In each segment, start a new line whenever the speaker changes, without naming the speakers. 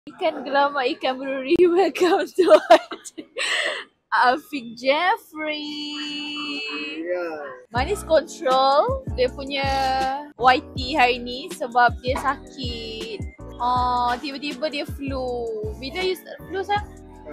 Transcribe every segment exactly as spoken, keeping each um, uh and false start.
Ikan gelamak ikan beri, welcome to Afiq Jeffrey. Manis control dia punya Y T hari ni sebab dia sakit. Oh, tiba-tiba dia flu. Bila you start flu sayang?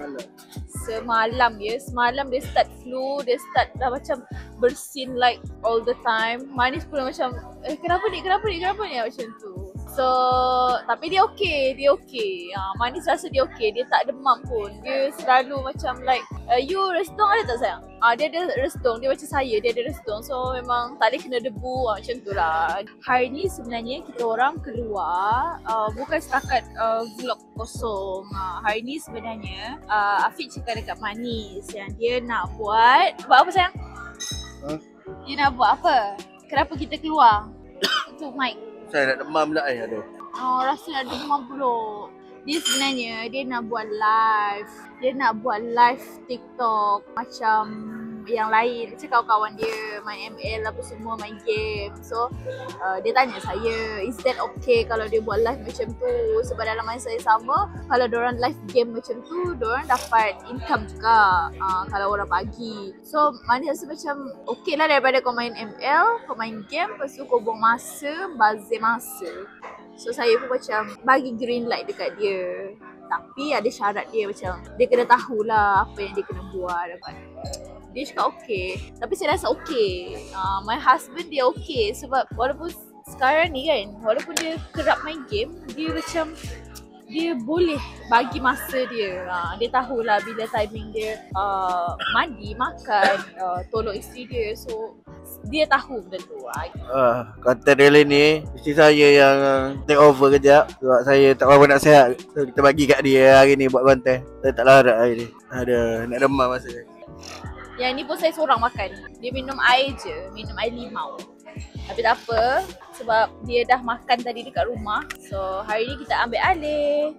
Semalam ya, semalam dia start flu, dia start dah macam bersin like all the time. Manis pun macam, eh kenapa ni, kenapa ni, kenapa ni macam tu. So, tapi dia okey, dia okey. Ha, Manis rasa dia okey, dia tak demam pun. Dia selalu macam like, uh, you restung ada tak sayang? Ah, dia ada restung, dia macam saya, dia ada restung. So memang tak boleh kena debu, ha, macam tu lah. Hari ni sebenarnya kita orang keluar, uh, bukan setakat uh, vlog kosong. Ha, hari ni sebenarnya uh, Afiq cakap dekat Manis yang dia nak buat, buat apa sayang? Huh? Dia nak buat apa? Kenapa kita keluar? Untuk mic.
Saya nak demam pula eh, aduh.
Oh, rasa nak demam pula. Dia sebenarnya, dia nak buat live. Dia nak buat live TikTok macam yang lain. Macam kawan-kawan dia main M L apa semua, main game. So, uh, dia tanya saya, is that okay kalau dia buat live macam tu? Sebab dalam masa yang sama, kalau diorang live game macam tu, diorang dapat income juga uh, kalau orang bagi. So, Manis rasa macam okay lah daripada kau main M L, kau main game, lepas tu kau buang masa, bazir masa. So, saya pun macam bagi green light dekat dia. Tapi ada syarat dia macam, dia kena tahulah apa yang dia kena buat. Dapat. Dia cakap okay. Tapi saya rasa okay. Uh, my husband dia okay. Sebab walaupun sekarang ni kan, walaupun dia kerap main game, dia macam, dia boleh bagi masa dia. Uh, dia tahulah bila timing dia uh, mandi, makan, uh, tolong isteri dia. So, dia tahu benda tu.
Uh, konten really ni, isteri saya yang take over kejap. Sebab saya tak berapa nak sihat. So, kita bagi kat dia hari ni buat konten. Saya tak larat hari ni. Ada, nak demam masa ni.
Yang ni pun saya seorang makan. Dia minum air je, minum air limau. Tapi tak apa, sebab dia dah makan tadi dekat rumah. So hari ni kita ambil alih.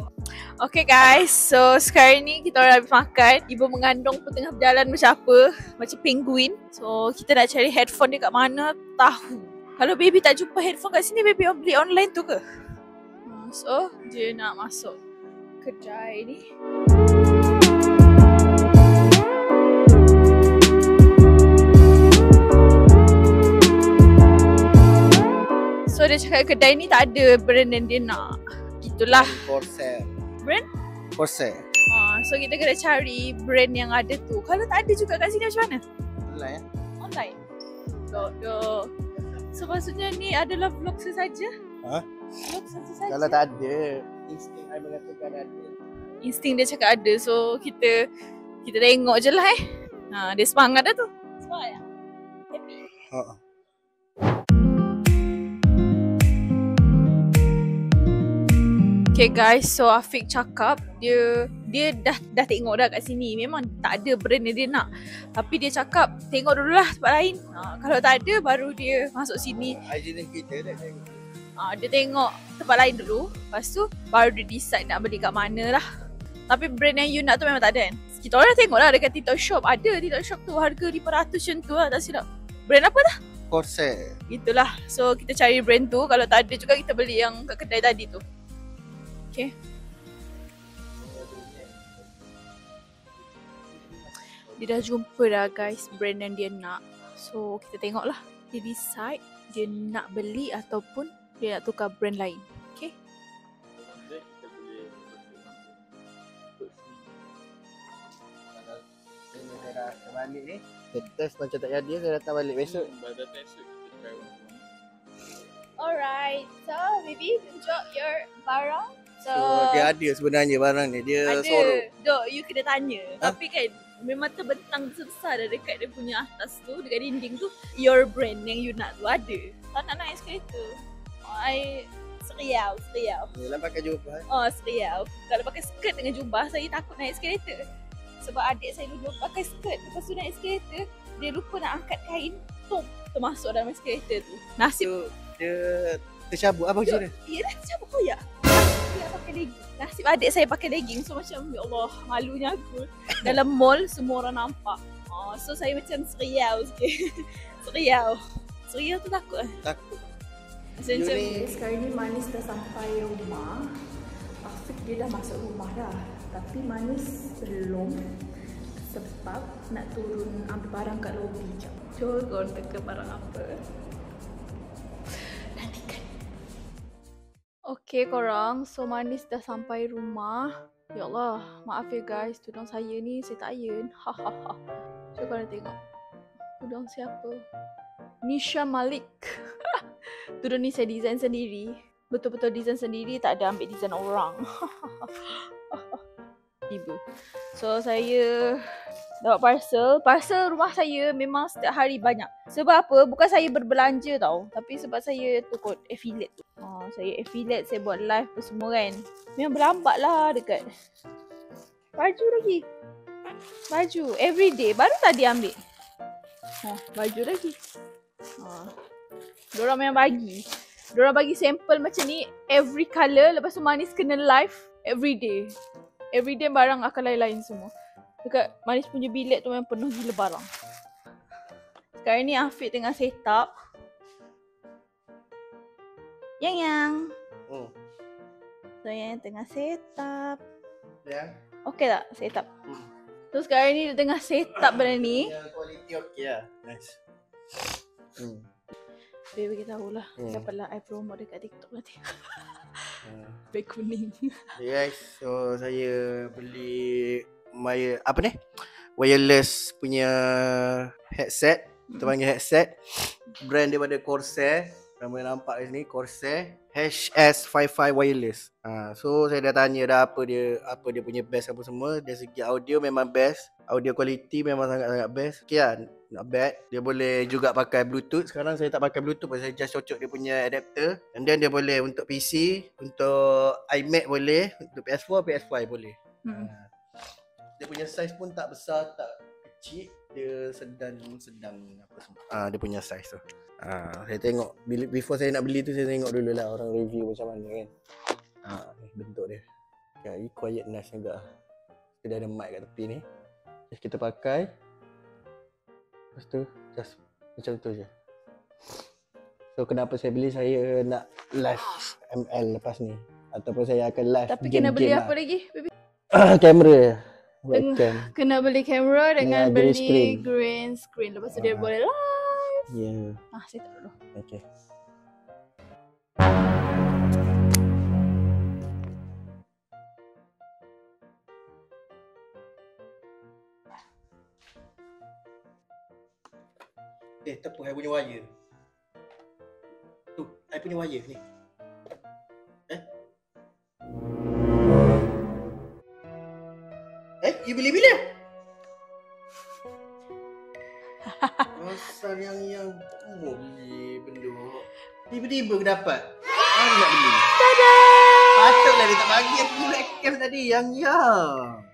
Okay guys, so sekarang ni kita orang habis makan. Ibu mengandung pun tengah berjalan macam apa, macam penguin. So kita nak cari headphone dia kat mana, tahu. Kalau baby tak jumpa headphone kat sini, baby beli online tu ke? So dia nak masuk kedai ni. So dia cakap kedai ni tak ada brand yang dia nak. Gitulah.
Corsair.
Brand?
Corsair.
Ha, so kita kena cari brand yang ada tu. Kalau tak ada juga kat sini macam mana?
Online ya?
Online. So, so, so maksudnya ni adalah vlog sesaja?
Ha?
Vlog sesaja?
Kalau tak ada, insting saya mengatakan ada.
Insting dia cakap ada. So kita kita tengok je lah eh. Ha, dia semangat dah tu. Semangat ya? Happy?
Haa.
Okay guys, so Afiq cakap dia dia dah dah tengok dah kat sini. Memang tak ada brand yang dia nak. Tapi dia cakap tengok dulu lah tempat lain. Ha, kalau tak ada baru dia masuk sini.
Agensi kita dah tengok.
Ha, dia tengok tempat lain dulu. Lepas tu baru dia decide nak beli kat mana lah. Tapi brand yang you nak tu memang tak ada kan. Kita orang tengok lah dekat TikTok shop. Ada TikTok shop tu harga lima ratus macam tu lah, tak silap. Brand apa dah?
Corsair.
Itulah. So kita cari brand tu. Kalau tak ada juga kita beli yang kat kedai tadi tu. Okay. Dia dah jumpa dah guys brand yang dia nak. So kita tengok lah. Dia decide dia nak beli ataupun dia nak tukar brand lain. Okay.
Saya dah terbalik ni. Saya test macam tak jadi, saya datang balik besok.
Pada test kita try one.
Alright. So baby, tunjuk your barang. So,
So dia ada sebenarnya barang ni. Dia
ada.
sorok.
Dok, you kena tanya.
Ha?
Tapi kan memang terbentang besar dah dekat dia punya atas tu, dekat dinding tu, your brand yang you nak tu ada. Tak nak naik eskalator. Oh, I seriau, seriau.
Yelah pakai jubah.
Oh, seriau. Kalau pakai skirt dengan jubah, saya takut naik eskalator. Sebab adik saya dulu pakai skirt, lepas tu naik eskalator, dia lupa nak angkat kain, tum, termasuk dalam eskalator tu. Nasib.
Dia tercabut apa macam mana?
Ya dah tercabut koyak. Dia pakai legging. Nasib adik saya pakai legging. So macam ya Allah, malunya aku. Dalam mall semua orang nampak. Oh, so saya macam seriau sikit. seriau. Seriau tu takut.
Takut.
Macam
ni...
sekarang ni Manis dah sampai rumah. Afiq dia dah masuk rumah dah, tapi Manis belum sebab nak turun ambil barang kat lobi jap. Jom korang teka barang apa. Nantikan. Okay korang, so Manis dah sampai rumah. Ya Allah, maaf ya guys, tudung saya ni saya tak iron. Hahaha. Jom korang tengok. Tudung siapa? Nisha Malik. Tudung ni saya design sendiri. Betul-betul design sendiri, tak ada ambil design orang. Tiba. So saya dapat parcel. Parcel rumah saya memang setiap hari banyak. Sebab apa? Bukan saya berbelanja tau. Tapi sebab saya tukut affiliate tu. Ha, saya affiliate, saya buat live apa semua kan. Memang berlambat lah dekat. Baju lagi. Baju. Everyday. Baru tadi ambil. Ha, baju lagi. Ha. Diorang memang bagi. Diorang bagi sampel macam ni. Every colour. Lepas tu Manis kena live. Everyday. Everyday barang akan lain-lain semua. Dekat Manis punya bilik tu memang penuh gila barang. Sekarang ni Afiq tengah set up. Yang yang.
Hmm.
So yang tengah set up.
Ya.
Okay tak set up?
Hmm.
So sekarang ni dia tengah set up benda ni.
Yang quality okey lah. Nice. Hmm.
Biar bagi tahulah.
Hmm.
Dapatlah I promote dekat TikTok nanti.
Hmm.
Beg kuning.
Okay guys, so saya beli my apa ni? Wireless punya headset. Kita panggil headset. Brand daripada Corsair. Nama nampak kat sini Corsair H S lima puluh lima wireless. Ha, so saya dah tanya dah apa dia apa dia punya best apa semua. Dari segi audio memang best. Audio quality memang sangat-sangat best. Okay lah, not bad. Dia boleh juga pakai Bluetooth. Sekarang saya tak pakai Bluetooth pasal saya just cocok dia punya adapter. And then dia boleh untuk P C, untuk iMac boleh, untuk P S four, P S five boleh.
Hmm.
Ha. Dia punya size pun tak besar, tak kecil. Dia sedang sedang apa semua. Ah, dia punya size tu. Ah, saya tengok before saya nak beli tu saya tengok dulu lah orang review macam mana kan. Ah, bentuk dia. Ya, ini quietness juga. Dia ada mic kat tepi ni. Just kita pakai. Lepas tu just macam tu je. So kenapa saya beli, saya nak live M L lepas ni ataupun saya akan live
Tapi
game-game
kena beli
lah.
apa lagi baby?
Kamera.
Teng-
Webcam.
Kena beli kamera dengan
Dengan green
beli
screen.
green screen. Lepas tu dia
Ah.
boleh live.
Ya. Yeah.
Ah, saya tak dulu.
Okay. Eh, tak apa, I punya wire. Tu, I punya wire ni. Eh? Eh, you beli bila? Asal yang yang oh, beli benda. Tiba-tiba dapat. Baru nak beli.
Tada!
Patutlah dia tak bagi aku webcam tadi yang yang.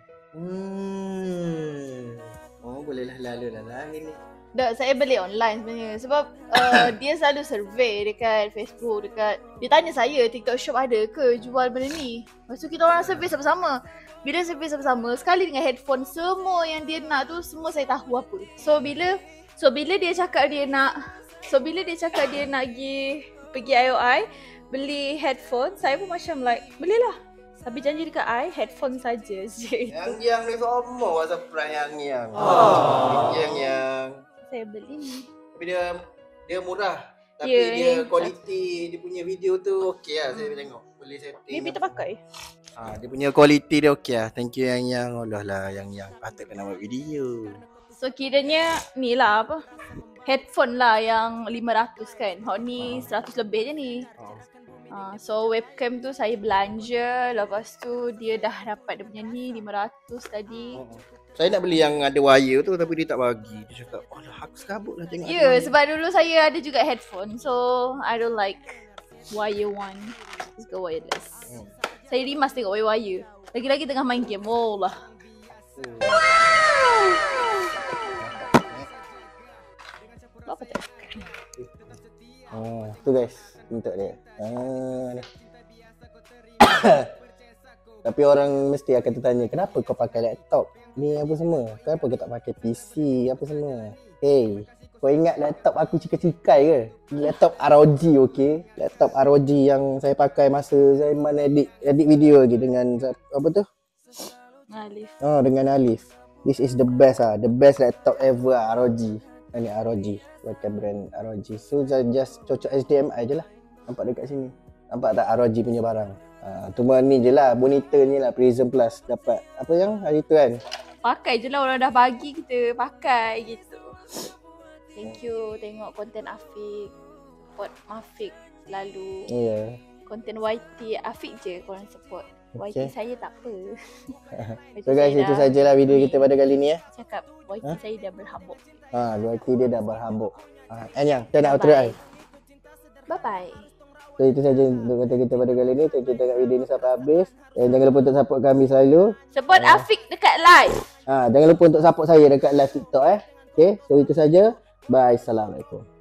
Hmm. Oh, bolehlah lalu lah lah ni.
Tak, saya beli online sebenarnya sebab uh, dia selalu survey dekat Facebook, dekat dia tanya saya TikTok Shop ada ke jual benda ni. Lepas tu kita orang survey sama-sama. Bila survey sama-sama, sekali dengan headphone semua yang dia nak tu semua saya tahu apa. So bila so bila dia cakap dia nak so bila dia cakap dia nak pergi pergi I O I beli headphone, saya pun macam like belilah. Tapi janji dekat I headphone saja je.
Yang yang ni semua WhatsApp prank yang yang. Oh. Yang yang.
Saya beli ni.
Tapi dia dia murah. Tapi
Ya,
dia
ni.
quality dia punya video tu okey lah saya tengok. Boleh setting.
Ni kita pakai.
Ah, dia punya quality dia okey lah. Thank you yang yang. Allah lah yang yang patut kena buat video.
So kiranya ni lah apa? Headphone lah yang lima ratus kan. Hot ni seratus lebih je ni.
Oh.
Uh, so webcam tu saya belanja. Lepas tu dia dah dapat dia punya ni lima ratus tadi.
Oh. Saya nak beli yang ada wire tu tapi dia tak bagi. Dia cakap, "Oh, dah aku sekabut lah tengok."
Ya, yeah, sebab dulu saya ada juga headphone. So I don't like wire one. Let's go wireless.
Hmm.
Saya rimas tengok wire-wire. Lagi-lagi tengah main game. Oh lah. Apa tak?
Oh, tu guys, bentuk dia. Ah, ni. Tapi orang mesti akan tertanya, kenapa kau pakai laptop? Ni apa semua? Kenapa kau tak pakai P C apa semua? Hey,
Kau ingat laptop aku cikai-cikai ke? Laptop R O G, okey. Laptop R O G yang saya pakai masa saya mana edit edit video lagi dengan apa tu?
Alif.
Oh, dengan Alif. This is the best ah, the best laptop ever ah, R O G. Ini R O G, bukan brand R O G. So just cocok H D M I je lah. Nampak dekat sini. Nampak tak R O G punya barang? Ha, cuma ni je lah, monitor ni lah Prism Plus dapat. Apa yang hari tu kan?
Pakai je lah, orang dah bagi kita pakai gitu. Thank you tengok konten Afiq. Support Afiq selalu.
Ya. Yeah.
Konten Y T Afiq je korang support.
Okay.
Y T saya tak apa.
So guys, itu sajalah video kita pada kali ni ya.
Cakap Y T ha? Saya dah berhabuk.
Ha, Y T dia dah berhabuk. Ha, and yang, kita nak outro kan?
Bye bye.
So itu saja untuk kata kita pada kali ni. Thank you tengok video ni sampai habis. Dan jangan lupa untuk support kami selalu.
Support
ha.
Afiq dekat live.
Ha, jangan lupa untuk support saya dekat live TikTok eh. Okay, so itu saja. Bye. Assalamualaikum.